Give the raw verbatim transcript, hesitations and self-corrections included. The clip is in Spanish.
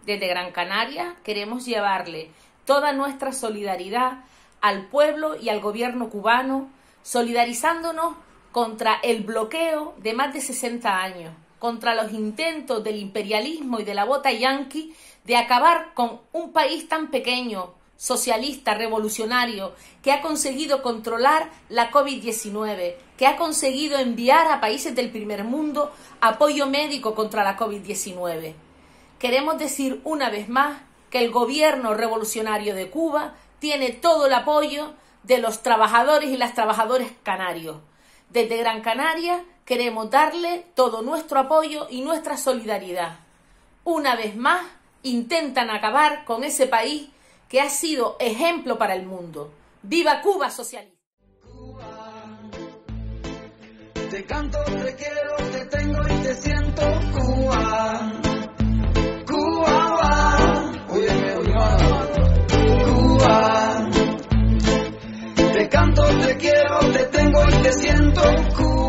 Desde Gran Canaria queremos llevarle toda nuestra solidaridad al pueblo y al gobierno cubano, solidarizándonos contra el bloqueo de más de sesenta años, contra los intentos del imperialismo y de la bota yanqui de acabar con un país tan pequeño, socialista, revolucionario, que ha conseguido controlar la COVID diecinueve, que ha conseguido enviar a países del primer mundo apoyo médico contra la COVID diecinueve. Queremos decir una vez más que el gobierno revolucionario de Cuba tiene todo el apoyo de los trabajadores y las trabajadoras canarios. Desde Gran Canaria queremos darle todo nuestro apoyo y nuestra solidaridad. Una vez más, intentan acabar con ese país que ha sido ejemplo para el mundo. ¡Viva Cuba socialista! Cuba, te canto, te quiero, te tengo y te siento, Cuba. Cuba, va, óyeme, óyeme, Cuba. Te canto, te quiero, te tengo y te siento, Cuba.